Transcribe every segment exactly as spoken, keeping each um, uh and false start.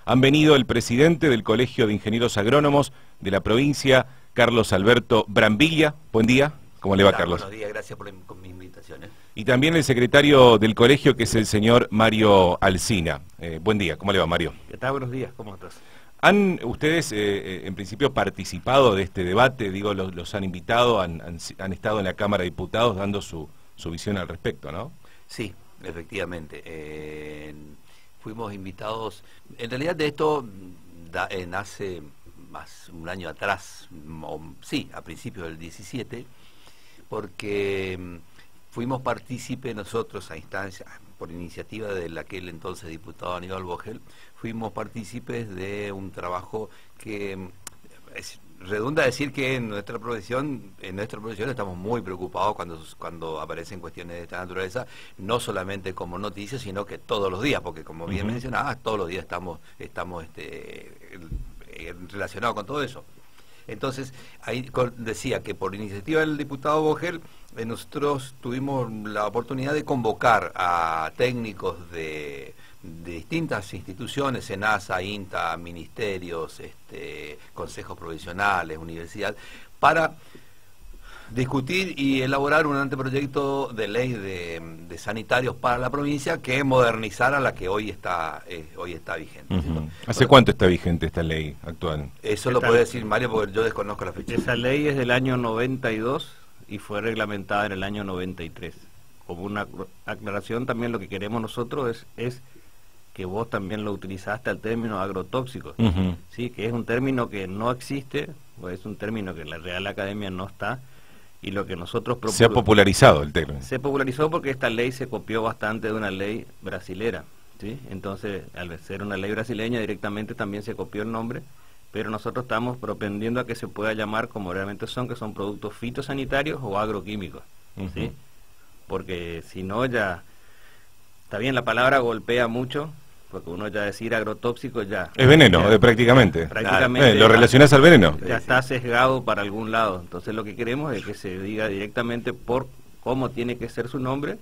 Han venido el presidente del Colegio de Ingenieros Agrónomos de la provincia, Carlos Alberto Brambilla. Buen día. ¿Cómo le va, Hola, Carlos? Buenos días, gracias por mi invitación. ¿eh? Y también el secretario del colegio, que es el señor Mario Alsina. Eh, buen día. ¿Cómo le va, Mario? ¿Qué tal? Buenos días. ¿Cómo estás? ¿Han ustedes, eh, en principio, participado de este debate? Digo, los, los han invitado, han, han, han estado en la Cámara de Diputados dando su, su visión al respecto, ¿no? Sí, efectivamente. Eh, fuimos invitados. En realidad de esto da, eh, nace más un año atrás, o, sí, a principios del diecisiete, porque fuimos partícipes nosotros a instancia, por iniciativa del aquel entonces diputado Aníbal Vogel, fuimos partícipes de un trabajo que es, redunda decir que en nuestra profesión, en nuestra profesión estamos muy preocupados cuando, cuando aparecen cuestiones de esta naturaleza, no solamente como noticias, sino que todos los días, porque como bien uh-huh. mencionabas, todos los días estamos, estamos este, relacionados con todo eso. Entonces, ahí decía que por iniciativa del diputado Vogel, eh, nosotros tuvimos la oportunidad de convocar a técnicos de, de distintas instituciones, SENASA, INTA, ministerios, este, consejos provisionales, universidad, para discutir y elaborar un anteproyecto de ley de, de sanitarios para la provincia que modernizara la que hoy está eh, hoy está vigente. Uh-huh. ¿Hace Por, cuánto está vigente esta ley actual? Eso lo puede decir Mario, porque yo desconozco la fecha. Esa ley es del año noventa y dos y fue reglamentada en el año noventa y tres. Como una aclaración, también lo que queremos nosotros es, es que vos también lo utilizaste al término agrotóxicos, uh-huh. ¿sí? Que es un término que no existe, o es un término que en la Real Academia no está. Y lo que nosotros se ha popularizado el término. Se popularizó porque esta ley se copió bastante de una ley brasilera, ¿sí? Entonces, al ser una ley brasileña, directamente también se copió el nombre, pero nosotros estamos propendiendo a que se pueda llamar como realmente son, que son productos fitosanitarios o agroquímicos, uh-huh. ¿sí? Porque si no ya, está bien, la palabra golpea mucho, porque uno ya decir agrotóxico ya... Es veneno, ya, eh, prácticamente. prácticamente eh, ¿Lo relacionás al veneno? Ya está sesgado para algún lado. Entonces lo que queremos es que se diga directamente por cómo tiene que ser su nombre.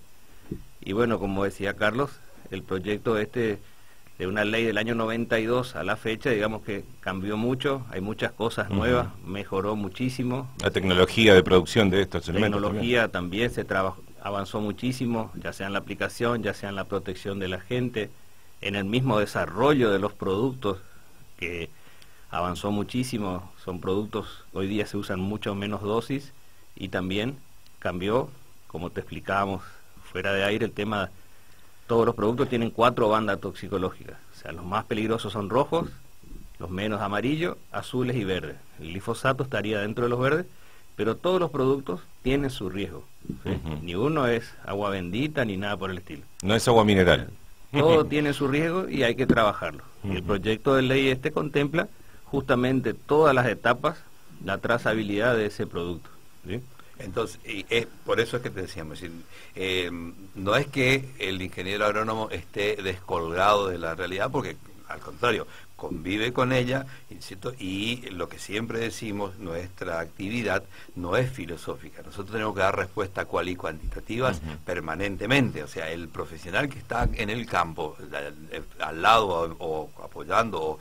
Y bueno, como decía Carlos, el proyecto este de una ley del año noventa y dos a la fecha, digamos que cambió mucho, hay muchas cosas nuevas, uh-huh. mejoró muchísimo. La tecnología de producción de estos elementos. La tecnología también, también se trabajó, avanzó muchísimo, ya sea en la aplicación, ya sea en la protección de la gente, en el mismo desarrollo de los productos, que avanzó muchísimo. Son productos, hoy día se usan mucho menos dosis, y también cambió, como te explicábamos fuera de aire, el tema, todos los productos tienen cuatro bandas toxicológicas, o sea, los más peligrosos son rojos, los menos amarillos, azules y verdes. El glifosato estaría dentro de los verdes, pero todos los productos tienen su riesgo, ¿sí? Uh-huh. Ni uno es agua bendita ni nada por el estilo. No es agua mineral. Todo tiene su riesgo y hay que trabajarlo. Uh-huh. Y el proyecto de ley este contempla justamente todas las etapas, la trazabilidad de ese producto, ¿sí? Entonces, y es, por eso es que te decíamos, eh, no es que el ingeniero agrónomo esté descolgado de la realidad, porque al contrario, convive con ella, ¿cierto? Y lo que siempre decimos, nuestra actividad no es filosófica, nosotros tenemos que dar respuestas cual y cuantitativas uh-huh. permanentemente, o sea, el profesional que está en el campo, al, al lado o, o apoyando o,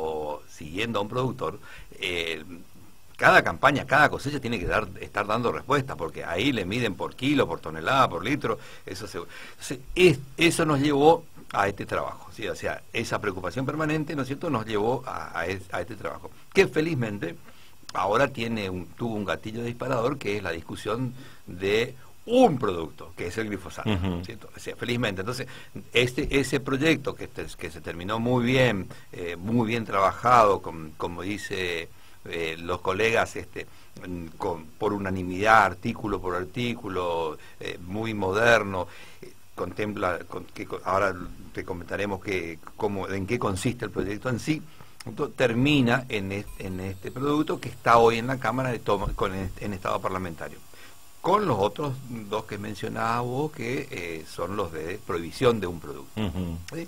o siguiendo a un productor, eh, cada campaña, cada cosecha tiene que dar, estar dando respuesta, porque ahí le miden por kilo, por tonelada, por litro, eso se, entonces, es, eso nos llevó a este trabajo, ¿sí? O sea, esa preocupación permanente, ¿no es cierto?, nos llevó a, a, es, a este trabajo, que felizmente ahora tiene un, tuvo un gatillo disparador, que es la discusión de un producto, que es el glifosato, uh-huh. ¿cierto? O sea, felizmente, entonces, este ese proyecto que, este, que se terminó muy bien, eh, muy bien trabajado, con, como dice... Eh, los colegas este, con, por unanimidad, artículo por artículo, eh, muy moderno, eh, contempla, con, que, ahora te comentaremos que, cómo, en qué consiste el proyecto en sí. Entonces, termina en este, en este producto que está hoy en la Cámara de toma, con, en estado parlamentario, con los otros dos que mencionaba vos, que eh, son los de prohibición de un producto. Uh-huh. ¿Sí?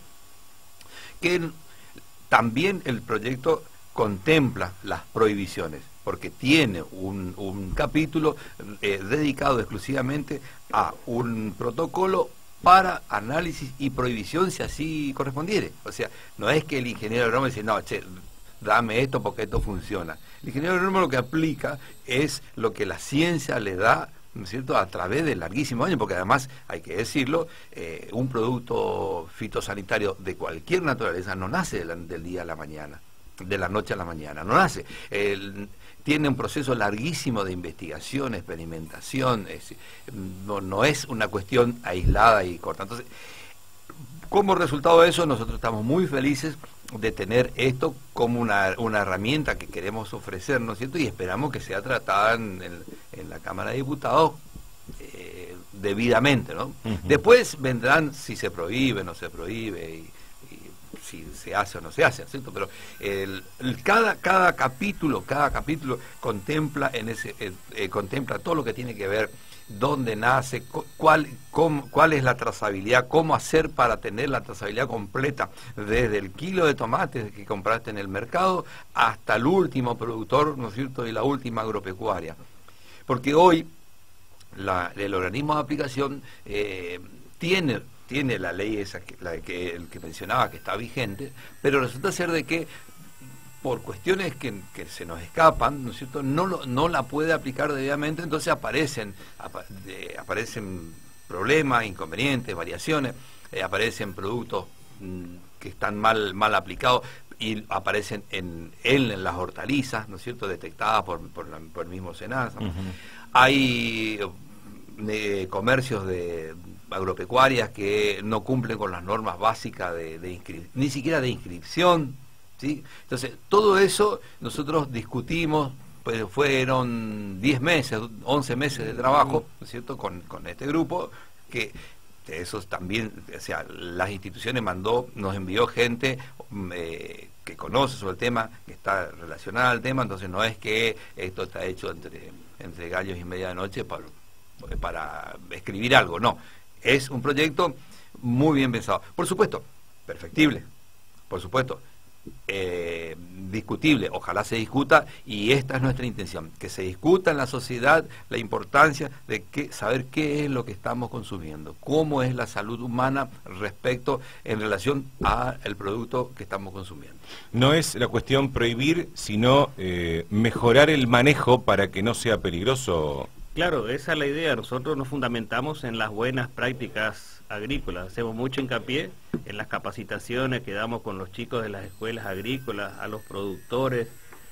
Que también el proyecto contempla las prohibiciones, porque tiene un, un capítulo eh, dedicado exclusivamente a un protocolo para análisis y prohibición si así correspondiere. O sea, no es que el ingeniero agrónomo dice, no, che, dame esto porque esto funciona. El ingeniero agrónomo lo que aplica es lo que la ciencia le da, ¿no es cierto?, a través de larguísimos años, porque además, hay que decirlo, eh, un producto fitosanitario de cualquier naturaleza no nace del, del día a la mañana, de la noche a la mañana, no nace. El, tiene un proceso larguísimo de investigación, experimentación, es, no, no es una cuestión aislada y corta. Entonces, como resultado de eso, nosotros estamos muy felices de tener esto como una, una herramienta que queremos ofrecer, ¿no es cierto? Y esperamos que sea tratada en, en, en la Cámara de Diputados eh, debidamente, ¿no? Uh-huh. Después vendrán si se prohíbe, no se prohíbe, y, y si se hace o no se hace, ¿cierto? Pero el, el, cada, cada capítulo, cada capítulo contempla en ese, eh, eh, contempla todo lo que tiene que ver dónde nace, cuál, cómo, cuál es la trazabilidad, cómo hacer para tener la trazabilidad completa, desde el kilo de tomates que compraste en el mercado hasta el último productor, ¿no es cierto?, y la última agropecuaria. Porque hoy la, el organismo de aplicación eh, tiene, tiene la ley esa, que, la que, el que mencionaba, que está vigente, pero resulta ser de que por cuestiones que, que se nos escapan, ¿no es cierto?, no, lo, no la puede aplicar debidamente, entonces aparecen, apa, de, aparecen problemas, inconvenientes, variaciones, eh, aparecen productos mmm, que están mal, mal aplicados y aparecen en, en, en las hortalizas, ¿no es cierto?, detectadas por, por, la, por el mismo SENASA. Uh-huh. Hay eh, comercios de agropecuarias que no cumplen con las normas básicas de, de inscripción, ni siquiera de inscripción, ¿sí? Entonces, todo eso nosotros discutimos, pues fueron diez meses, once meses de trabajo, ¿no es cierto?, con, con este grupo, que esos también, o sea, las instituciones mandó, nos envió gente eh, que conoce sobre el tema, que está relacionada al tema, entonces no es que esto está hecho entre, entre gallos y medianoche para, para escribir algo, no, es un proyecto muy bien pensado. Por supuesto, perfectible, por supuesto, Eh, discutible, ojalá se discuta, y esta es nuestra intención, que se discuta en la sociedad la importancia de que, saber qué es lo que estamos consumiendo, cómo es la salud humana respecto en relación al producto que estamos consumiendo. No es la cuestión prohibir, sino eh, mejorar el manejo para que no sea peligroso. Claro, esa es la idea. Nosotros nos fundamentamos en las buenas prácticas agrícolas, hacemos mucho hincapié en las capacitaciones que damos con los chicos de las escuelas agrícolas, a los productores,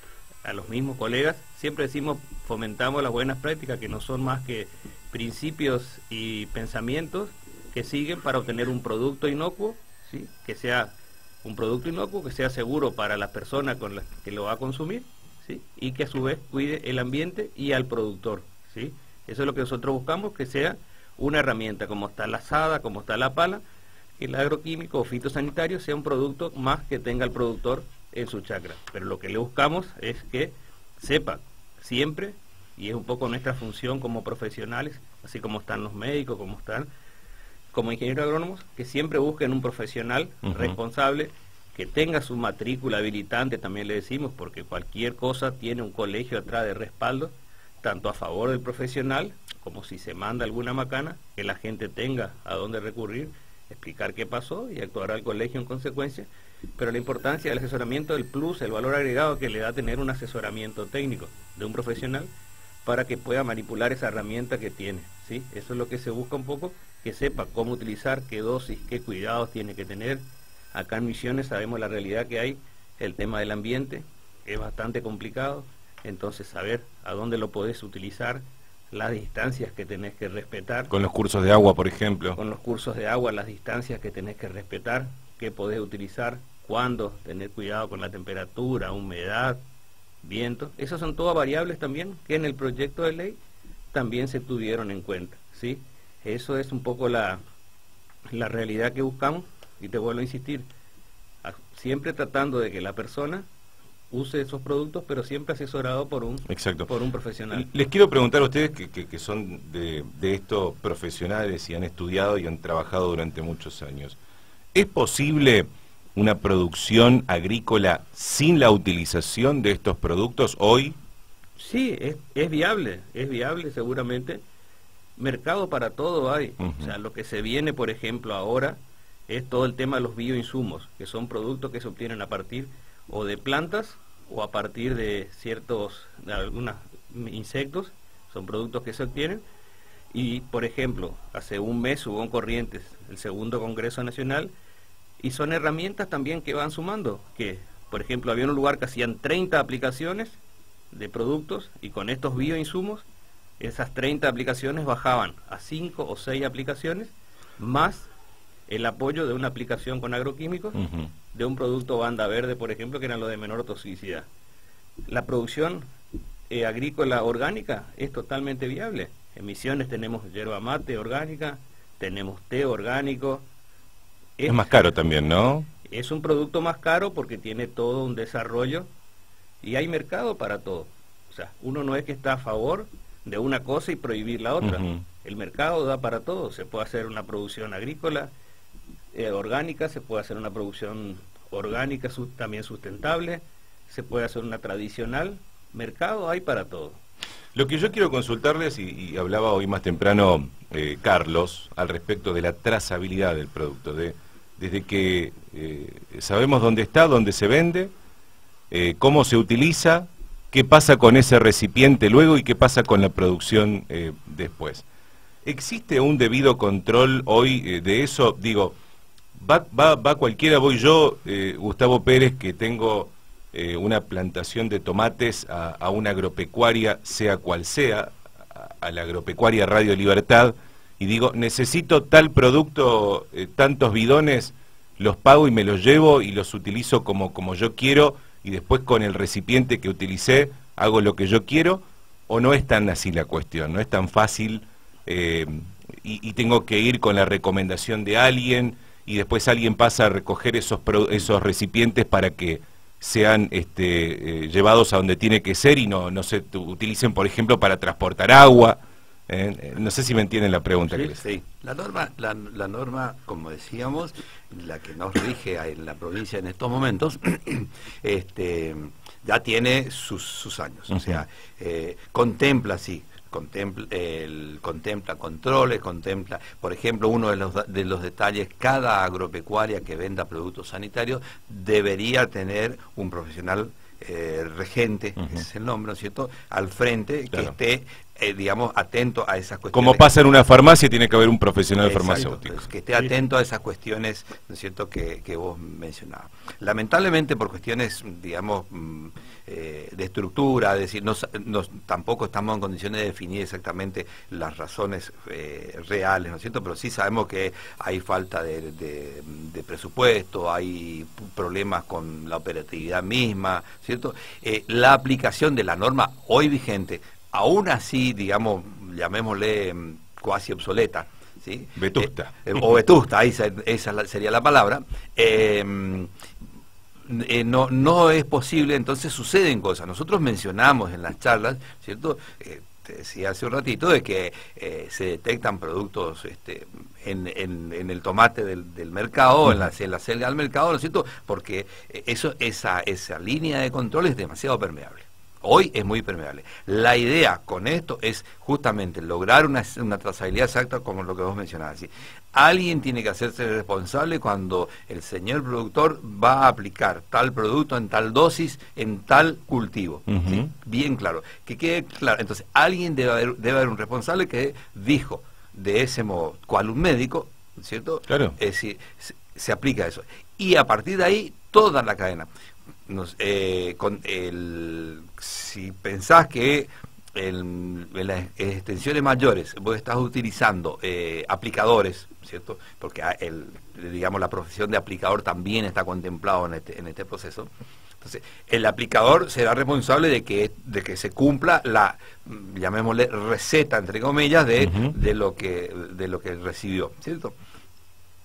a los mismos colegas. Siempre decimos, fomentamos las buenas prácticas, que no son más que principios y pensamientos que siguen para obtener un producto inocuo, ¿sí?, que sea un producto inocuo, que sea seguro para la persona con la que lo va a consumir, ¿sí?, y que a su vez cuide el ambiente y al productor, ¿sí? Eso es lo que nosotros buscamos, que sea una herramienta, como está la azada, como está la pala, que el agroquímico o fitosanitario sea un producto más que tenga el productor en su chacra. Pero lo que le buscamos es que sepa siempre, y es un poco nuestra función como profesionales, así como están los médicos, como están como ingenieros agrónomos, que siempre busquen un profesional uh-huh. responsable, que tenga su matrícula habilitante, también le decimos, porque cualquier cosa tiene un colegio atrás de respaldo, tanto a favor del profesional, como si se manda alguna macana, que la gente tenga a dónde recurrir, explicar qué pasó y actuará el colegio en consecuencia. Pero la importancia del asesoramiento, el plus, el valor agregado que le da tener un asesoramiento técnico de un profesional para que pueda manipular esa herramienta que tiene, ¿sí? Eso es lo que se busca un poco, que sepa cómo utilizar, qué dosis, qué cuidados tiene que tener. Acá en Misiones sabemos la realidad que hay, el tema del ambiente es bastante complicado, entonces saber a dónde lo podés utilizar, las distancias que tenés que respetar. Con los cursos de agua, por ejemplo. Con los cursos de agua, las distancias que tenés que respetar, qué podés utilizar, cuándo, tener cuidado con la temperatura, humedad, viento. Esas son todas variables también que en el proyecto de ley también se tuvieron en cuenta, ¿sí? Eso es un poco la, la realidad que buscamos, y te vuelvo a insistir, siempre tratando de que la persona use esos productos, pero siempre asesorado por un, Exacto. por un profesional. Les quiero preguntar a ustedes, que, que, que son de, de estos profesionales y han estudiado y han trabajado durante muchos años, ¿es posible una producción agrícola sin la utilización de estos productos hoy? Sí, es, es viable, es viable seguramente. mercado para todo hay. Uh-huh. O sea, lo que se viene, por ejemplo, ahora es todo el tema de los bioinsumos, que son productos que se obtienen a partir o de plantas o a partir de ciertos, de algunos insectos, son productos que se obtienen. Y, por ejemplo, hace un mes hubo en Corrientes el segundo Congreso Nacional, y son herramientas también que van sumando, que, por ejemplo, había un lugar que hacían treinta aplicaciones de productos, y con estos bioinsumos, esas treinta aplicaciones bajaban a cinco o seis aplicaciones, más el apoyo de una aplicación con agroquímicos, Uh-huh. de un producto banda verde, por ejemplo, que era lo de menor toxicidad. La producción eh, agrícola orgánica es totalmente viable. En Misiones tenemos yerba mate orgánica, tenemos té orgánico. Es, es más caro también, ¿no? Es un producto más caro porque tiene todo un desarrollo y hay mercado para todo. O sea, uno no es que está a favor de una cosa y prohibir la otra. Uh-huh. El mercado da para todo. Se puede hacer una producción agrícola eh, orgánica, se puede hacer una producción orgánica su también sustentable, se puede hacer una tradicional. Mercado hay para todo. Lo que yo quiero consultarles, y, y hablaba hoy más temprano eh, Carlos, al respecto de la trazabilidad del producto, de desde que eh, sabemos dónde está, dónde se vende, eh, cómo se utiliza, qué pasa con ese recipiente luego y qué pasa con la producción eh, después. ¿Existe un debido control hoy eh, de eso? Digo, va, va, va cualquiera, voy yo, eh, Gustavo Pérez, que tengo eh, una plantación de tomates a, a una agropecuaria, sea cual sea, a, a la agropecuaria Radio Libertad, y digo, necesito tal producto, eh, tantos bidones, los pago y me los llevo y los utilizo como, como yo quiero, y después con el recipiente que utilicé hago lo que yo quiero, o no es tan así la cuestión, no es tan fácil, eh, y, y tengo que ir con la recomendación de alguien, y después alguien pasa a recoger esos, pro, esos recipientes para que sean este, eh, llevados a donde tiene que ser y no, no se utilicen, por ejemplo, para transportar agua. Eh, no sé si me entienden la pregunta. Sí, que les... sí. La norma, la, la norma, como decíamos, la que nos rige en la provincia en estos momentos, este, ya tiene sus, sus años. Uh-huh. O sea, eh, contempla, sí, contempla, el, contempla controles, contempla, por ejemplo, uno de los, de los detalles, cada agropecuaria que venda productos sanitarios debería tener un profesional eh, regente, uh-huh. ese es el nombre, ¿no es cierto?, al frente, claro, que esté, eh, digamos, atento a esas cuestiones. Como pasa en una farmacia, tiene que haber un profesional Exacto, farmacéutico. Pues, que esté atento a esas cuestiones, ¿no es cierto?, que, que vos mencionabas. Lamentablemente, por cuestiones, digamos, eh, de estructura, es decir, no, no, tampoco estamos en condiciones de definir exactamente las razones eh, reales, ¿no es cierto?, pero sí sabemos que hay falta de, de, de presupuesto, hay problemas con la operatividad misma, ¿cierto? Eh, la aplicación de la norma hoy vigente, aún así, digamos, llamémosle um, cuasi obsoleta, ¿sí? Vetusta. Eh, eh, o vetusta, esa, esa sería la palabra. Eh, eh, no, no es posible, entonces suceden cosas. Nosotros mencionamos en las charlas, ¿cierto?, eh, te decía hace un ratito, de que eh, se detectan productos este, en, en, en el tomate del, del mercado, uh-huh. en, la, en la selga del mercado, ¿no es cierto?, porque eso, esa, esa línea de control es demasiado permeable. Hoy es muy permeable. La idea con esto es justamente lograr una, una trazabilidad exacta, como lo que vos mencionabas. ¿Sí? Alguien tiene que hacerse responsable cuando el señor productor va a aplicar tal producto en tal dosis, en tal cultivo. Uh-huh. ¿Sí? Bien claro. Que quede claro. Entonces, alguien debe haber, debe haber un responsable que dijo de ese modo, cual un médico, ¿cierto? Claro. Es decir, se, se aplica eso. Y a partir de ahí, toda la cadena. Nos, eh, con el, si pensás que el, en las extensiones mayores vos estás utilizando eh, aplicadores, ¿cierto?, porque el, digamos, la profesión de aplicador también está contemplado en este, en este proceso. Entonces, el aplicador será responsable de que, de que se cumpla la, llamémosle, receta, entre comillas, de, uh-huh. de, lo, que, de lo que recibió, ¿cierto?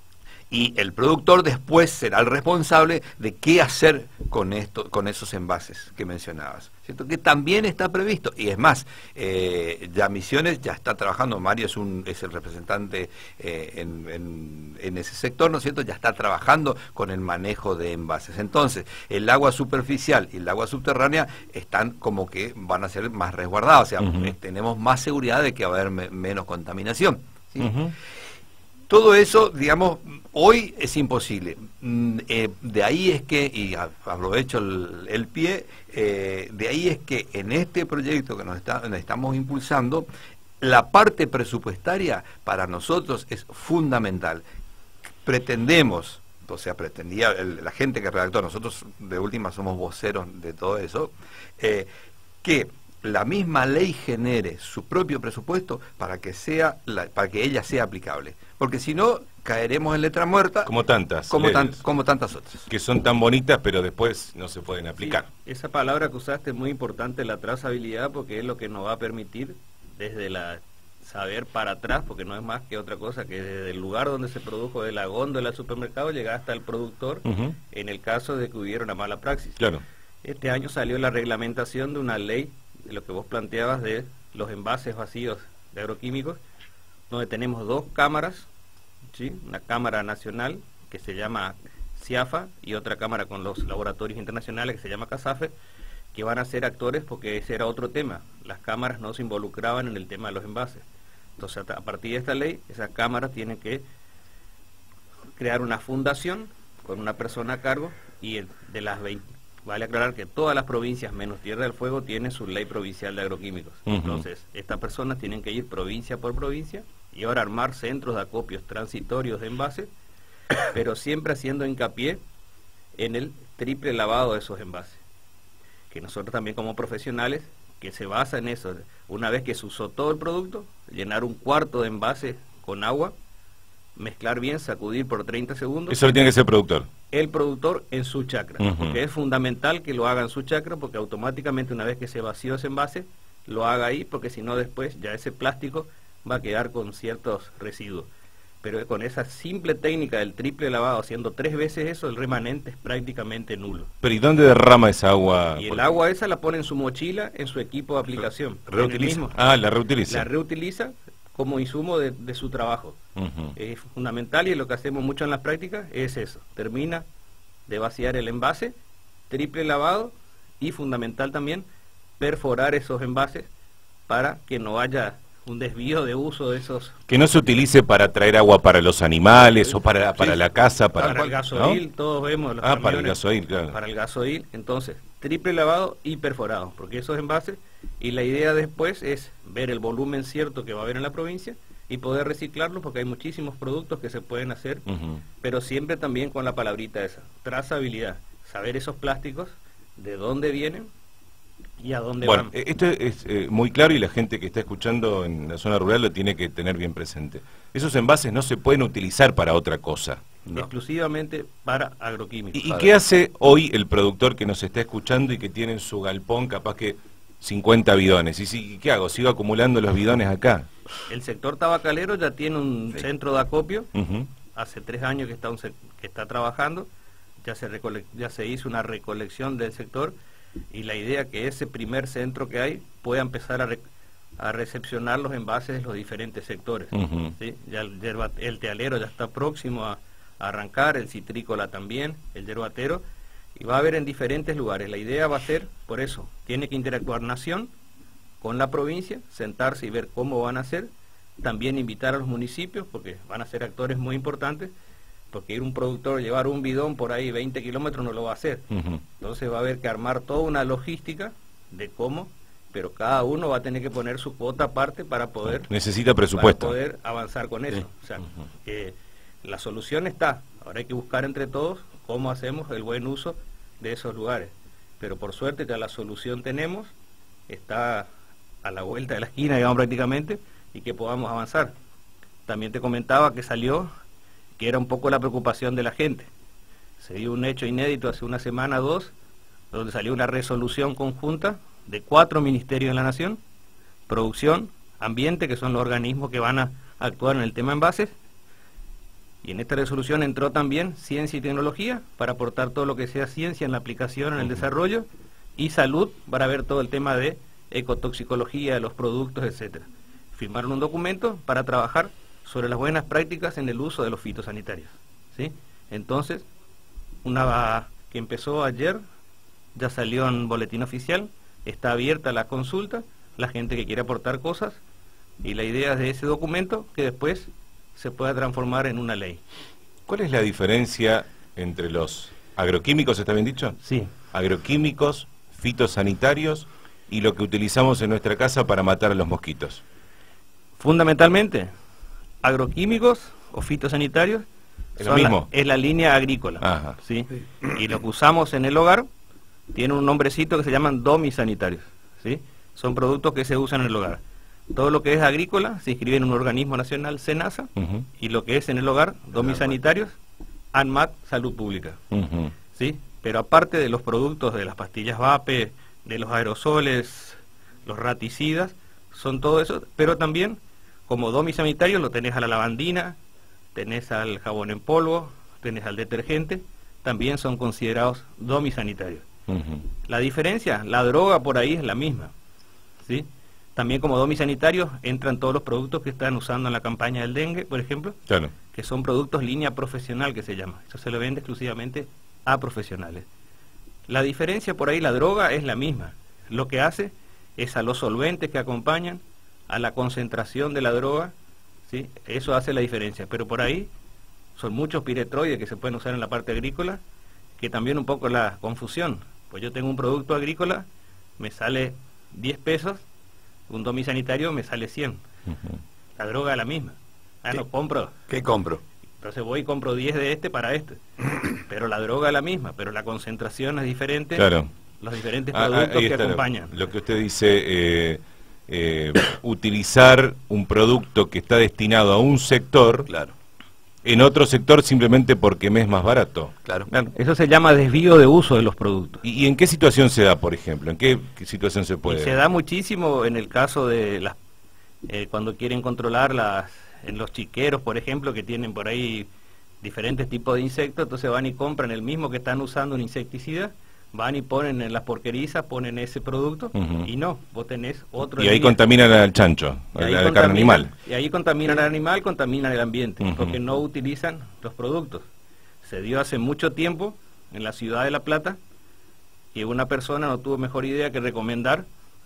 Y el productor después será el responsable de qué hacer con esto, con esos envases que mencionabas, ¿cierto? Que también está previsto. Y es más, eh, ya Misiones ya está trabajando, Mario es un es el representante eh, en, en, en ese sector, ¿no es cierto? Ya está trabajando con el manejo de envases. Entonces, el agua superficial y el agua subterránea están como que van a ser más resguardados, o sea, uh-huh. eh, tenemos más seguridad de que va a haber me, menos contaminación, ¿sí? Uh-huh. Todo eso, digamos, hoy es imposible. Mm, eh, de ahí es que, y aprovecho el, el pie, eh, de ahí es que en este proyecto que nos, está, nos estamos impulsando, la parte presupuestaria para nosotros es fundamental. Pretendemos, o sea, pretendía el, la gente que redactó, nosotros de última somos voceros de todo eso, eh, que la misma ley genere su propio presupuesto para que sea la, para que ella sea aplicable, porque si no caeremos en letra muerta como tantas como, tan, como tantas otras que son tan bonitas pero después no se pueden aplicar. Sí, esa palabra que usaste es muy importante, la trazabilidad, porque es lo que nos va a permitir desde la saber para atrás, porque no es más que otra cosa que desde el lugar donde se produjo, de la góndola del supermercado, llegar hasta el productor, uh-huh. en el caso de que hubiera una mala praxis. Claro. Este año salió la reglamentación de una ley, de lo que vos planteabas de los envases vacíos de agroquímicos, donde tenemos dos cámaras, ¿sí? Una cámara nacional que se llama CIAFA y otra cámara con los laboratorios internacionales que se llama CASAFE, que van a ser actores porque ese era otro tema. Las cámaras no se involucraban en el tema de los envases. Entonces, a partir de esta ley, esas cámaras tienen que crear una fundación con una persona a cargo, y el, de las veinte, vale aclarar que todas las provincias menos Tierra del Fuego tienen su ley provincial de agroquímicos. Uh-huh. Entonces, estas personas tienen que ir provincia por provincia y ahora armar centros de acopios transitorios de envases, pero siempre haciendo hincapié en el triple lavado de esos envases. Que nosotros también como profesionales, que se basa en eso, una vez que se usó todo el producto, llenar un cuarto de envase con agua, mezclar bien, sacudir por treinta segundos. Eso lo tiene que ser el productor. El productor en su chacra, uh-huh. porque es fundamental que lo haga en su chacra, porque automáticamente una vez que se vació ese envase, lo haga ahí, porque si no después ya ese plástico va a quedar con ciertos residuos. Pero con esa simple técnica del triple lavado, haciendo tres veces eso, el remanente es prácticamente nulo. ¿Pero y dónde derrama esa agua? Y el agua esa la pone en su mochila, en su equipo de aplicación. ¿Reutiliza? Ah, la reutiliza. La reutiliza como insumo de, de su trabajo. Uh-huh. Es fundamental, y lo que hacemos mucho en las prácticas es eso. Termina de vaciar el envase, triple lavado, y fundamental también perforar esos envases para que no haya un desvío de uso de esos. Que no se utilice para traer agua para los animales, sí, o para, para sí, la casa. Para, para el gasoil, ¿no? Todos vemos los Ah, camiones, para el gasoil, claro. Para el gasoil, entonces, triple lavado y perforado, porque esos envases, y la idea después es ver el volumen cierto que va a haber en la provincia y poder reciclarlo, porque hay muchísimos productos que se pueden hacer, uh-huh. pero siempre también con la palabrita esa, trazabilidad, saber esos plásticos, de dónde vienen y a dónde bueno, van. Bueno, esto es eh, muy claro, y la gente que está escuchando en la zona rural lo tiene que tener bien presente. Esos envases no se pueden utilizar para otra cosa. No. Exclusivamente para agroquímicos. ¿Y, y qué hace hoy el productor que nos está escuchando y que tiene en su galpón capaz que cincuenta bidones? ¿Y si, qué hago? ¿Sigo acumulando los bidones acá? El sector tabacalero ya tiene un sí. centro de acopio. Uh-huh. Hace tres años que está, un, que está trabajando. Ya se, recole, ya se hizo una recolección del sector, y la idea que ese primer centro que hay pueda empezar a, re, a recepcionar los envases de los diferentes sectores. Uh-huh. ¿Sí? Ya el, yerba, el tealero ya está próximo a, a arrancar, el citrícola también, el yerbatero, y va a haber en diferentes lugares. La idea va a ser, por eso, tiene que interactuar Nación con la provincia, sentarse y ver cómo van a hacer, también invitar a los municipios, porque van a ser actores muy importantes, porque ir un productor, llevar un bidón por ahí veinte kilómetros no lo va a hacer. Uh-huh. Entonces va a haber que armar toda una logística de cómo, pero cada uno va a tener que poner su cuota aparte para poder... Necesita presupuesto. Para poder avanzar con eso. Sí. O sea, uh-huh. que la solución está. Ahora hay que buscar entre todos cómo hacemos el buen uso de esos lugares. Pero por suerte ya la solución tenemos, está a la vuelta de la esquina, digamos, prácticamente, y que podamos avanzar. También te comentaba que salió, que era un poco la preocupación de la gente. Se dio un hecho inédito hace una semana o dos, donde salió una resolución conjunta de cuatro ministerios de la Nación, Producción, Ambiente, que son los organismos que van a actuar en el tema envases, Y en esta resolución entró también ciencia y tecnología para aportar todo lo que sea ciencia en la aplicación, en el desarrollo, y salud para ver todo el tema de ecotoxicología de los productos, etcétera. Firmaron un documento para trabajar sobre las buenas prácticas en el uso de los fitosanitarios, ¿sí? Entonces, una que empezó ayer, ya salió en boletín oficial, está abierta la consulta, la gente que quiere aportar cosas, y la idea es de ese documento que después se pueda transformar en una ley. ¿Cuál es la diferencia entre los agroquímicos, está bien dicho? Sí. Agroquímicos, fitosanitarios y lo que utilizamos en nuestra casa para matar a los mosquitos. Fundamentalmente, agroquímicos o fitosanitarios ¿Es lo mismo? La, es la línea agrícola. Ajá. ¿Sí? Y lo que usamos en el hogar tiene un nombrecito que se llaman domisanitarios, ¿sí? Son productos que se usan en el hogar. Todo lo que es agrícola se inscribe en un organismo nacional, SENASA, uh-huh. y lo que es en el hogar, domisanitarios, ANMAT, Salud Pública. Uh-huh. ¿Sí? Pero aparte de los productos de las pastillas VAPE, de los aerosoles, los raticidas, son todo eso, pero también como domisanitarios lo tenés a la lavandina, tenés al jabón en polvo, tenés al detergente, también son considerados domisanitarios. Uh-huh. La diferencia, la droga por ahí es la misma, ¿sí? También como domisanitarios entran todos los productos que están usando en la campaña del dengue, por ejemplo, claro. que son productos línea profesional que se llama. Eso se lo vende exclusivamente a profesionales. La diferencia por ahí, la droga es la misma. Lo que hace es a los solventes que acompañan, a la concentración de la droga, ¿sí? Eso hace la diferencia. Pero por ahí son muchos piretroides que se pueden usar en la parte agrícola, que también un poco la confusión. Pues yo tengo un producto agrícola, me sale diez pesos, un domisanitario me sale cien. Uh-huh. La droga es la misma. Ah, no compro. ¿Qué compro? Entonces voy y compro diez de este para este. Pero la droga es la misma, pero la concentración es diferente. Claro. Los diferentes productos ah, que acompañan. Lo, lo que usted dice, eh, eh, utilizar un producto que está destinado a un sector, claro, en otro sector simplemente porque me es más barato. Claro. Claro. Eso se llama desvío de uso de los productos. ¿Y, y en qué situación se da, por ejemplo? ¿En qué, qué situación se puede? Y se da muchísimo en el caso de las eh, cuando quieren controlar las en los chiqueros, por ejemplo, que tienen por ahí diferentes tipos de insectos, entonces van y compran el mismo que están usando un insecticida, van y ponen en las porquerizas, ponen ese producto, uh-huh. y no, vos tenés otro. Y ahí contaminan al chancho, a la carne animal. Y ahí contaminan al animal, contaminan el ambiente, uh-huh. porque no utilizan los productos. Se dio hace mucho tiempo, en la ciudad de La Plata, que una persona no tuvo mejor idea que recomendar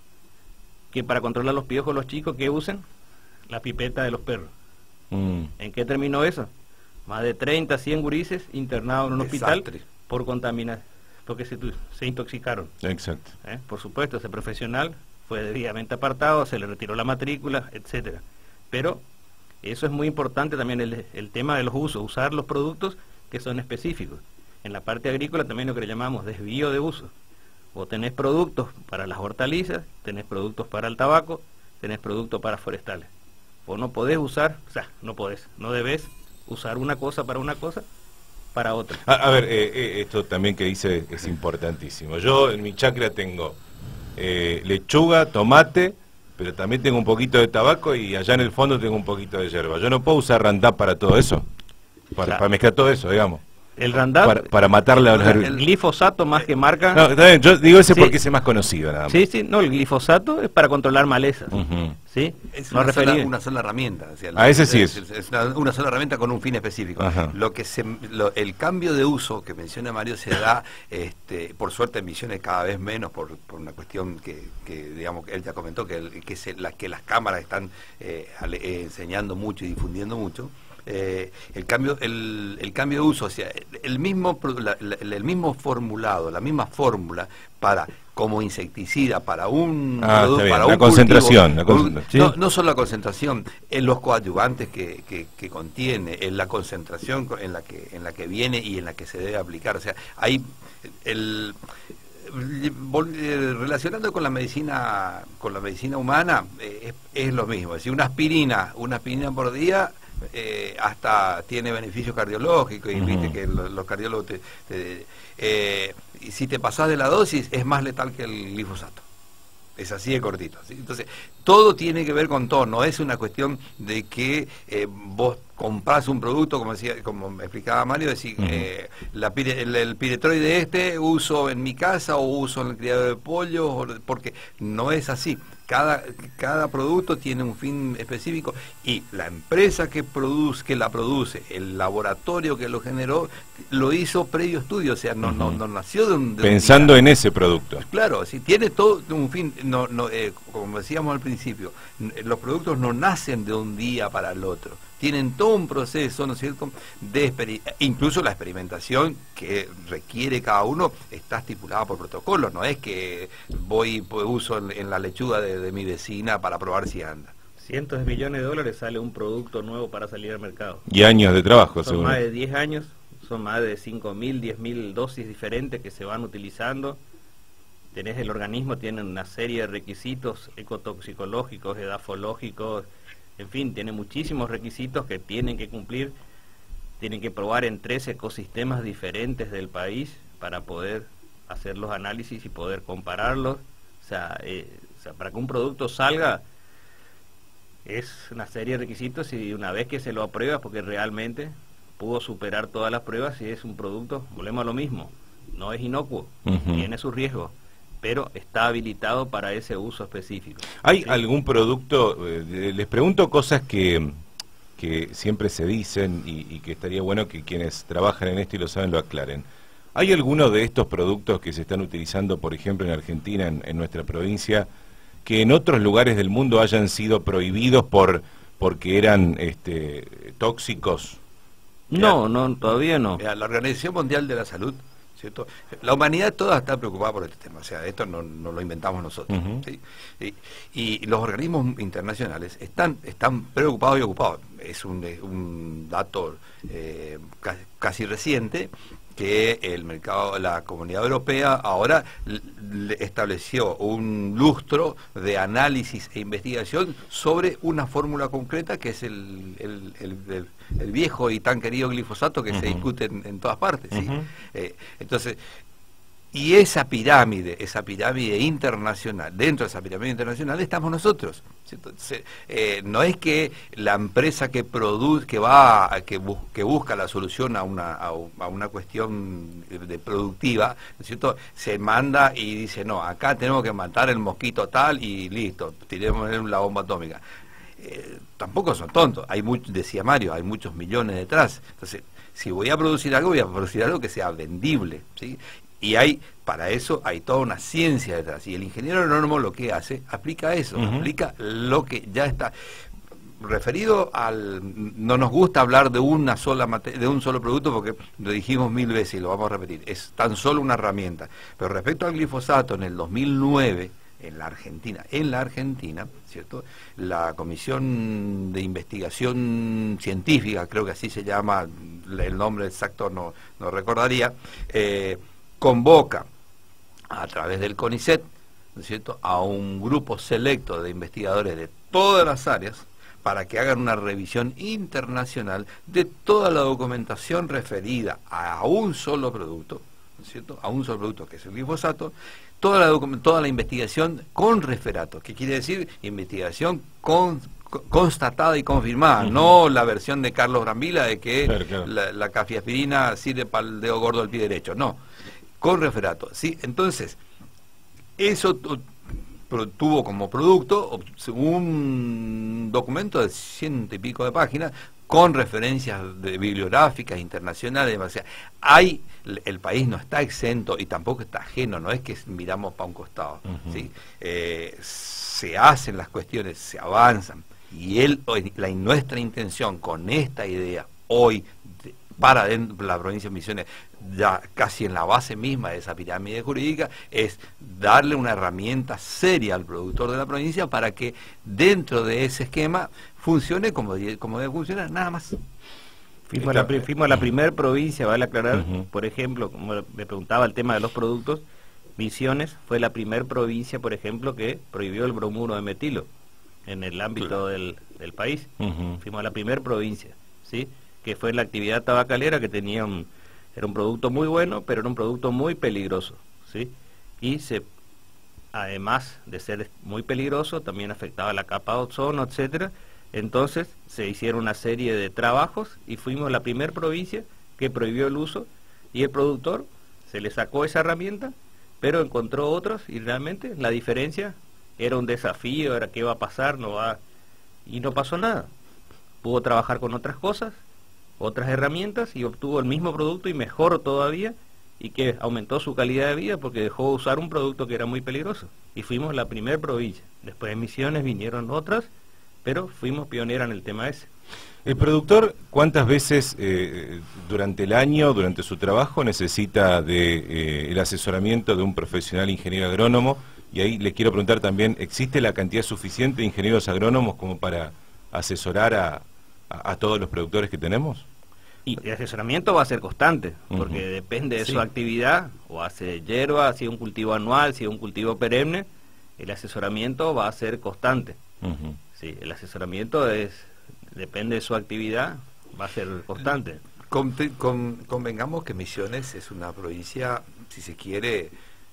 que para controlar los piojos los chicos que usen la pipeta de los perros. Mm. ¿En qué terminó eso? Más de treinta, cien gurises internados en un Desastre. hospital por contaminar, porque se, se intoxicaron. Exacto. ¿Eh? Por supuesto, ese profesional fue debidamente apartado, se le retiró la matrícula, etcétera. Pero eso es muy importante también, el, el tema de los usos, usar los productos que son específicos. En la parte agrícola también lo que le llamamos desvío de uso. Vos tenés productos para las hortalizas, tenés productos para el tabaco, tenés productos para forestales. Vos no podés usar, o sea, no podés, no debés usar una cosa para una cosa, para otra. A, a ver, eh, eh, esto también que dice es importantísimo. Yo en mi chacra tengo eh, lechuga, tomate, pero también tengo un poquito de tabaco y allá en el fondo tengo un poquito de hierba. Yo no puedo usar Roundup para todo eso, para, claro. para mezclar todo eso, digamos. El Roundup, para, para matar la... El, el glifosato más que marca... No, está bien, yo digo ese sí. porque es el más conocido, nada más. Sí, sí, no, el glifosato es para controlar malezas, uh-huh. ¿sí? Es una, no sola, una sola herramienta. O sea, a ese sí es. Es, es una, una sola herramienta con un fin específico. Uh-huh. Lo que se, lo, el cambio de uso que menciona Mario se da, este, por suerte en Misiones cada vez menos, por, por una cuestión que, que, digamos, él ya comentó, que, el, que, se, la, que las cámaras están eh, ale, eh, enseñando mucho y difundiendo mucho. Eh, el cambio el, el cambio de uso, o sea, el mismo la, la, el mismo formulado, la misma fórmula para como insecticida para un ah, producto, para la un concentración, cultivo, la concent- ¿sí? no, no solo la concentración, en los coadyuvantes que, que, que contiene, en la concentración en la que en la que viene y en la que se debe aplicar, o sea, hay el relacionando con la medicina con la medicina humana eh, es, es lo mismo, es decir, una aspirina, una aspirina por día Eh, hasta tiene beneficios cardiológicos y uh-huh. viste que los, los cardiólogos te, te, eh, y si te pasás de la dosis es más letal que el glifosato. Es así de cortito, ¿sí? Entonces, todo tiene que ver con todo, no es una cuestión de que eh, vos comprás un producto, como decía, como me explicaba Mario, decir, uh-huh. eh, la pire, el, el piretroide este uso en mi casa o uso en el criadero de pollos, porque no es así. Cada, cada producto tiene un fin específico y la empresa que produce, que la produce, el laboratorio que lo generó, lo hizo previo estudio, o sea, no, uh-huh. no, no nació de un... De Pensando un en ese producto. Claro, si tiene todo un fin, no, no, eh, como decíamos al principio, los productos no nacen de un día para el otro. Tienen todo un proceso, ¿no es cierto?, de incluso la experimentación que requiere cada uno está estipulada por protocolo, no es que voy pues, uso en, en la lechuga de, de mi vecina para probar si anda. Cientos de millones de dólares sale un producto nuevo para salir al mercado. Y años de trabajo, son seguro. Más de diez años, son más de cinco mil, diez mil dosis diferentes que se van utilizando. Tenés el organismo, tiene una serie de requisitos ecotoxicológicos, edafológicos, en fin, tiene muchísimos requisitos que tienen que cumplir, tienen que probar en tres ecosistemas diferentes del país para poder hacer los análisis y poder compararlos. O sea, eh, o sea, para que un producto salga es una serie de requisitos y una vez que se lo aprueba, porque realmente pudo superar todas las pruebas y es un producto, volvemos a lo mismo, no es inocuo, uh-huh. tiene sus riesgos, pero está habilitado para ese uso específico. ¿Hay ¿sí? algún producto, eh, les pregunto cosas que, que siempre se dicen y, y que estaría bueno que quienes trabajan en esto y lo saben lo aclaren? ¿Hay alguno de estos productos que se están utilizando, por ejemplo, en Argentina, en, en nuestra provincia, que en otros lugares del mundo hayan sido prohibidos por porque eran este, tóxicos? No, no, todavía no. Mira, la Organización Mundial de la Salud, ¿cierto? La humanidad toda está preocupada por este tema, o sea, esto no, no lo inventamos nosotros. Uh-huh. ¿sí? y, y los organismos internacionales están están preocupados y ocupados. Es un, un dato eh, casi, casi reciente que el mercado, la Comunidad Europea ahora estableció un lustro de análisis e investigación sobre una fórmula concreta que es el, el, el, el, el viejo y tan querido glifosato que uh-huh. se discute en, en todas partes. ¿sí? Uh-huh. eh, entonces, y esa pirámide, esa pirámide internacional, dentro de esa pirámide internacional estamos nosotros. Entonces, eh, no es que la empresa que produce, que va, a, que, bus, que busca la solución a una, a, a una cuestión de, de productiva, ¿no es cierto?, se manda y dice, no, acá tenemos que matar el mosquito tal y listo, tiremos la bomba atómica. Eh, tampoco son tontos, hay mucho, decía Mario, hay muchos millones detrás. Entonces, si voy a producir algo, voy a producir algo que sea vendible, ¿sí? Y hay, para eso hay toda una ciencia detrás. Y el ingeniero agrónomo lo que hace, aplica eso, uh-huh. aplica lo que ya está. Referido al, no nos gusta hablar de una sola mate, de un solo producto porque lo dijimos mil veces y lo vamos a repetir, es tan solo una herramienta. Pero respecto al glifosato, en el dos mil nueve, en la Argentina, en la Argentina, ¿cierto?, la Comisión de Investigación Científica, creo que así se llama, el nombre exacto no, no recordaría, eh, convoca a través del CONICET, ¿no es cierto?, a un grupo selecto de investigadores de todas las áreas para que hagan una revisión internacional de toda la documentación referida a un solo producto, ¿no es cierto?, a un solo producto que es el glifosato, toda la, toda la investigación con referatos, que quiere decir investigación con constatada y confirmada, uh-huh. no la versión de Carlos Brambila de que claro, claro. la, la cafiaspirina sirve para el dedo gordo del pie derecho, no, con referato, ¿sí? Entonces, eso tuvo como producto un documento de ciento y pico de páginas con referencias de bibliográficas internacionales, o sea, hay, el país no está exento y tampoco está ajeno, no es que miramos para un costado, uh-huh. ¿sí? eh, se hacen las cuestiones, se avanzan, y él, la, nuestra intención con esta idea hoy de, para dentro de la provincia de Misiones, ya casi en la base misma de esa pirámide jurídica, es darle una herramienta seria al productor de la provincia para que dentro de ese esquema funcione como, como debe funcionar, nada más. Fuimos a la, fuimos a la primer provincia, vale aclarar, uh-huh. por ejemplo, como me preguntaba el tema de los productos, Misiones fue la primer provincia, por ejemplo, que prohibió el bromuro de metilo en el ámbito claro. del, del país. Uh-huh. Fuimos a la primer provincia, ¿sí?, que fue la actividad tabacalera, que tenía un, era un producto muy bueno, pero era un producto muy peligroso, ¿sí? Y se además de ser muy peligroso, también afectaba la capa de ozono, etcétera. Entonces se hicieron una serie de trabajos y fuimos la primera provincia que prohibió el uso, y el productor se le sacó esa herramienta, pero encontró otros, y realmente la diferencia era un desafío, era qué va a pasar, no va, y no pasó nada. Pudo trabajar con otras cosas, otras herramientas, y obtuvo el mismo producto y mejor todavía, y que aumentó su calidad de vida porque dejó de usar un producto que era muy peligroso. Y fuimos la primera provincia. Después de Misiones vinieron otras, pero fuimos pioneros en el tema ese. El productor, ¿cuántas veces eh, durante el año, durante su trabajo, necesita de eh, el asesoramiento de un profesional ingeniero agrónomo? Y ahí le quiero preguntar también, ¿existe la cantidad suficiente de ingenieros agrónomos como para asesorar a, a, a todos los productores que tenemos? Y el asesoramiento va a ser constante, porque uh-huh. depende de sí. su actividad, o hace hierba, si es un cultivo anual, si es un cultivo perenne, el asesoramiento va a ser constante. Uh-huh. Sí, el asesoramiento es depende de su actividad, va a ser constante. Con, con, convengamos que Misiones es una provincia, si se quiere,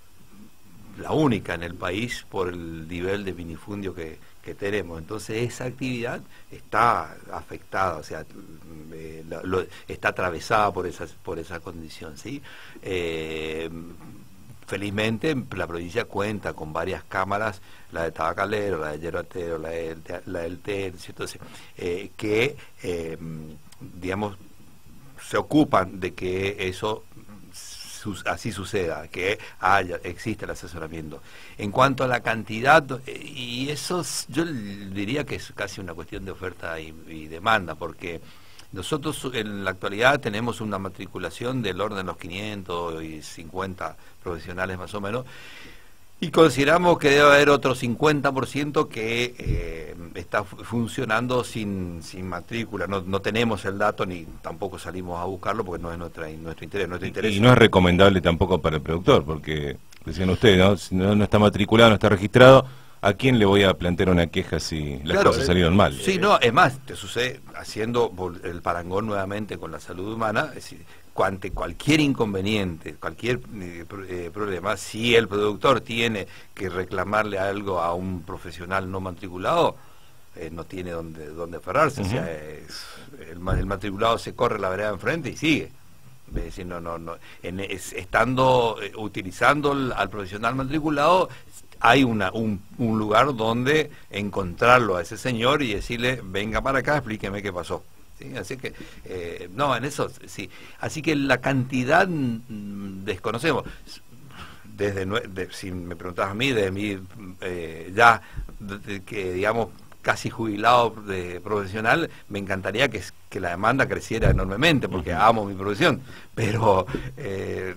la única en el país por el nivel de minifundio que, que tenemos. Entonces esa actividad está afectada, o sea, eh, lo, lo, está atravesada por esa, por esa condición, ¿sí? Eh, felizmente la provincia cuenta con varias cámaras, la de tabacalero, la de yerbatero, la de, la del té, ¿cierto? Eh, que, eh, digamos, se ocupan de que eso así suceda, que haya, existe el asesoramiento. En cuanto a la cantidad, y eso yo diría que es casi una cuestión de oferta y, y demanda, porque nosotros en la actualidad tenemos una matriculación del orden de los quinientos cincuenta profesionales más o menos, y consideramos que debe haber otro cincuenta por ciento que eh, está funcionando sin, sin matrícula. No, no tenemos el dato ni tampoco salimos a buscarlo porque no es nuestra, nuestro interés. Nuestro interés y no es recomendable tampoco para el productor, porque decían ustedes, ¿no? Si no, no está matriculado, no está registrado, ¿a quién le voy a plantear una queja si las claro, cosas salieron mal? Sí, no, es más, te sucede haciendo el parangón nuevamente con la salud humana, es decir, ante cualquier inconveniente, cualquier eh, eh, problema, si el productor tiene que reclamarle algo a un profesional no matriculado, eh, no tiene dónde, dónde aferrarse. Uh-huh. O sea, es, el, el matriculado se corre la vereda enfrente y sigue. Es decir, no, no, no, en, es, estando, eh, utilizando el, al profesional matriculado, hay una, un, un lugar donde encontrarlo a ese señor y decirle, venga para acá, explíqueme qué pasó. ¿Sí? Así que, eh, no, en eso, sí. Así que la cantidad mmm, desconocemos. Desde, de, si me preguntabas a mí, desde mi, eh, ya, de, de, que digamos, casi jubilado de profesional, me encantaría que, que la demanda creciera enormemente, porque uh-huh. amo mi profesión, pero eh,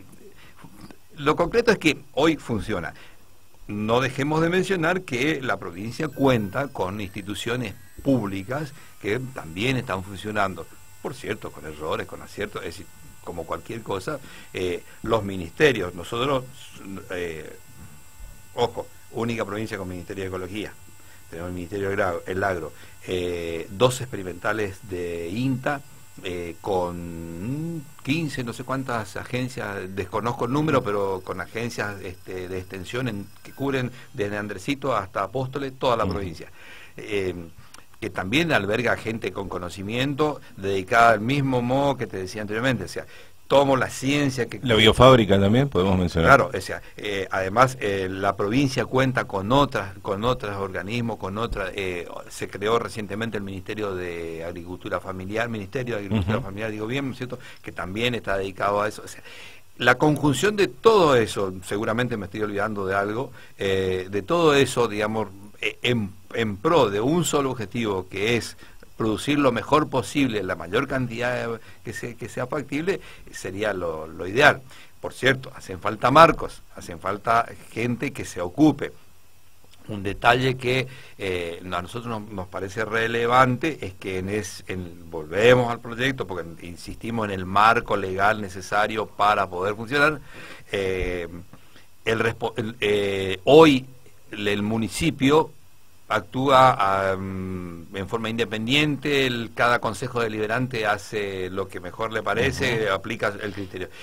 lo concreto es que hoy funciona. No dejemos de mencionar que la provincia cuenta con instituciones públicas que también están funcionando, por cierto, con errores, con aciertos, es decir, como cualquier cosa, eh, los ministerios, nosotros, eh, ojo, única provincia con Ministerio de Ecología, tenemos el Ministerio del Agro, eh, dos experimentales de INTA, eh, con quince, no sé cuántas agencias, desconozco el número, pero con agencias este, de extensión en, que cubren desde Andresito hasta Apóstoles, toda la mm. provincia. Eh, que también alberga gente con conocimiento dedicada al mismo modo que te decía anteriormente, o sea, tomo la ciencia que... La biofábrica también, podemos mencionar. Claro, o sea, eh, además eh, la provincia cuenta con otras con otros organismos, con otras... Eh, se creó recientemente el Ministerio de Agricultura Familiar, Ministerio de Agricultura uh-huh. Familiar, digo bien, ¿cierto?, que también está dedicado a eso, o sea, la conjunción de todo eso, seguramente me estoy olvidando de algo, eh, de todo eso, digamos, en, en pro de un solo objetivo, que es producir lo mejor posible, la mayor cantidad de, que, se, que sea factible, sería lo, lo ideal. Por cierto, hacen falta marcos, hacen falta gente que se ocupe. Un detalle que eh, a nosotros nos, nos parece relevante es que en es, en, volvemos al proyecto, porque insistimos en el marco legal necesario para poder funcionar. Eh, el, el, eh, hoy el, el municipio actúa um, en forma independiente, el, cada consejo deliberante hace lo que mejor le parece, uh-huh. aplica el criterio.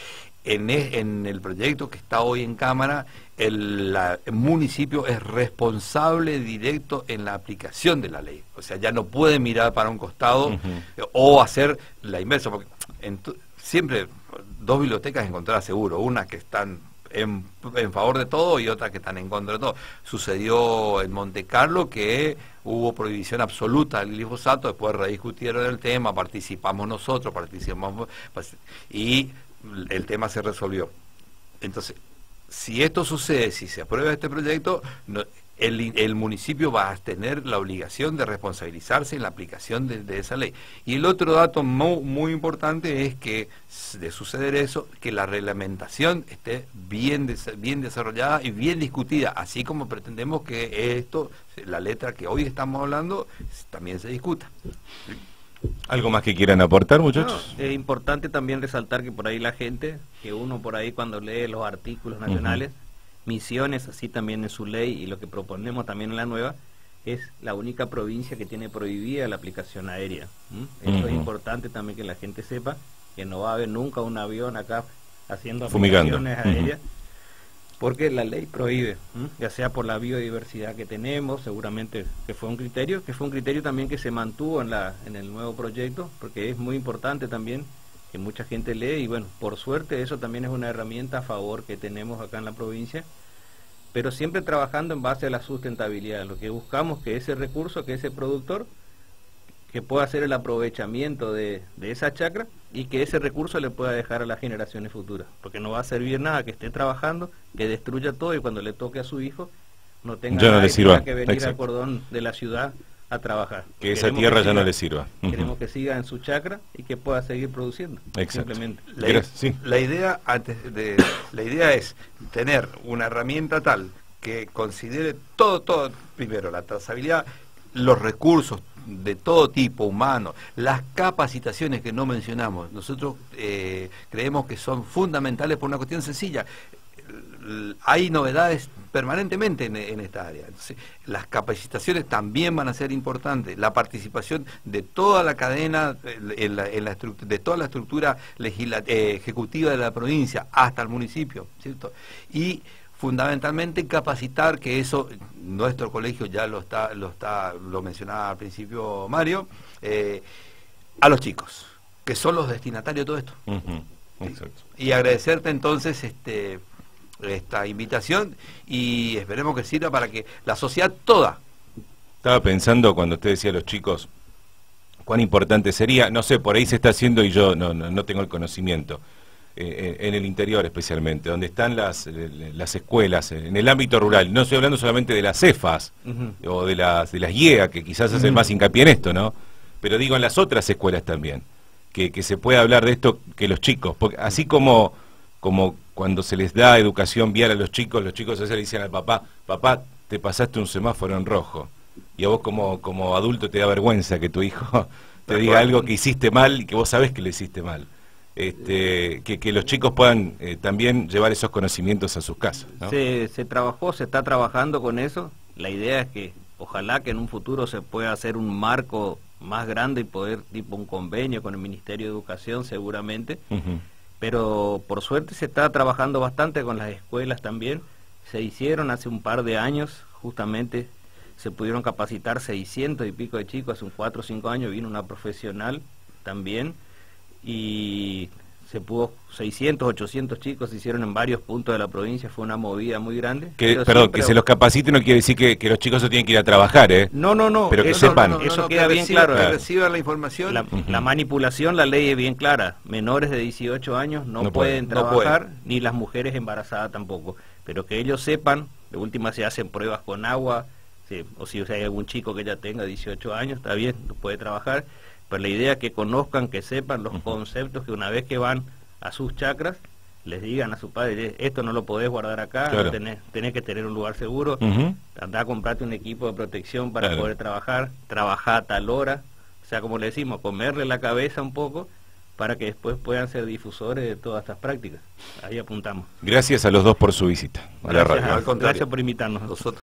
en, e, en el proyecto que está hoy en Cámara, el, la, el municipio es responsable directo en la aplicación de la ley. O sea, ya no puede mirar para un costado uh-huh. o hacer la inversa, porque en tu, siempre dos bibliotecas encontrarás seguro, una que están en, en favor de todo y otras que están en contra de todo. Sucedió en Monte Carlo que hubo prohibición absoluta del glifosato, después rediscutieron el tema, participamos nosotros, participamos y el tema se resolvió. Entonces, si esto sucede, si se aprueba este proyecto, no, el, el municipio va a tener la obligación de responsabilizarse en la aplicación de, de esa ley. Y el otro dato muy, muy importante es que, de suceder eso, que la reglamentación esté bien, des, bien desarrollada y bien discutida, así como pretendemos que esto, la letra que hoy estamos hablando, también se discuta. ¿Algo más que quieran aportar, muchachos? No, es importante también resaltar que por ahí la gente, que uno por ahí cuando lee los artículos nacionales, uh-huh. Misiones, así también en su ley, y lo que proponemos también en la nueva, es la única provincia que tiene prohibida la aplicación aérea. ¿Mm? Eso uh-huh. es importante también que la gente sepa, que no va a haber nunca un avión acá haciendo Fumigando. aplicaciones aéreas, uh-huh. porque la ley prohíbe, ¿m? ya sea por la biodiversidad que tenemos, seguramente que fue un criterio, que fue un criterio también que se mantuvo en la en el nuevo proyecto, porque es muy importante también que mucha gente lee, y bueno, por suerte eso también es una herramienta a favor que tenemos acá en la provincia, pero siempre trabajando en base a la sustentabilidad. Lo que buscamos que ese recurso, que ese productor, que pueda hacer el aprovechamiento de, de esa chacra, y que ese recurso le pueda dejar a las generaciones futuras, porque no va a servir nada que esté trabajando, que destruya todo y cuando le toque a su hijo no tenga, ya no nada le sirva. que venir Exacto. al cordón de la ciudad a trabajar. Que esa Queremos tierra que ya siga, no le sirva. Queremos que siga en su chacra y que pueda seguir produciendo. Exacto. Simplemente. La, sí. la idea antes de la idea es tener una herramienta tal que considere todo, todo, primero la trazabilidad, los recursos de todo tipo, humano, las capacitaciones que no mencionamos. Nosotros eh, creemos que son fundamentales por una cuestión sencilla. Hay novedades permanentemente en, en esta área. Entonces, las capacitaciones también van a ser importantes. La participación de toda la cadena, en la, en la de toda la estructura legisla, eh, ejecutiva de la provincia hasta el municipio, ¿cierto? Y fundamentalmente capacitar, que eso nuestro colegio ya lo está, lo está, lo mencionaba al principio Mario, eh, a los chicos, que son los destinatarios de todo esto. Uh-huh. Exacto. Y agradecerte entonces este esta invitación y esperemos que sirva para que la sociedad toda. Estaba pensando cuando usted decía a los chicos cuán importante sería, no sé, por ahí se está haciendo y yo no, no, no tengo el conocimiento. Eh, en el interior especialmente, donde están las, las escuelas, en el ámbito rural. No estoy hablando solamente de las cefas uh-huh. o de las de las I E A, que quizás hacen uh-huh. más hincapié en esto, ¿no? Pero digo en las otras escuelas también, que, que se pueda hablar de esto, que los chicos, porque así como, como cuando se les da educación vial a los chicos, los chicos a veces le dicen al papá, papá, te pasaste un semáforo en rojo, y a vos como, como adulto te da vergüenza que tu hijo te diga algo que hiciste mal y que vos sabés que le hiciste mal. Este, que, que los chicos puedan eh, también llevar esos conocimientos a sus casas, ¿no? Se, se trabajó, se está trabajando con eso. La idea es que ojalá que en un futuro se pueda hacer un marco más grande y poder, tipo un convenio con el Ministerio de Educación seguramente, uh-huh. pero por suerte se está trabajando bastante con las escuelas también. Se hicieron hace un par de años, justamente se pudieron capacitar seiscientos y pico de chicos, hace un cuatro o cinco años vino una profesional también, y se pudo, seiscientos, ochocientos chicos se hicieron en varios puntos de la provincia, fue una movida muy grande. Que, perdón, siempre, que se los capacite no quiere decir que, que los chicos se tienen que ir a trabajar, ¿eh? No, no, no. Pero que eso, sepan. No, no, no, eso no, queda que bien reciba, claro. Que reciban la información. La, uh-huh. la manipulación, la ley es bien clara. Menores de dieciocho años no, no pueden, pueden trabajar, no pueden. Ni las mujeres embarazadas tampoco. Pero que ellos sepan, de última se hacen pruebas con agua, sí, o si o sea, hay algún chico que ya tenga dieciocho años, está bien, puede trabajar. Pero la idea es que conozcan, que sepan los uh-huh. conceptos, que una vez que van a sus chacras, les digan a su padre, esto no lo podés guardar acá, claro. tenés, tenés que tener un lugar seguro, uh-huh. andá a comprarte un equipo de protección para claro. poder trabajar, trabajar a tal hora, o sea, como le decimos, comerle la cabeza un poco, para que después puedan ser difusores de todas estas prácticas. Ahí apuntamos. Gracias a los dos por su visita. Gracias, a la radio. Gracias por invitarnos. Nosotros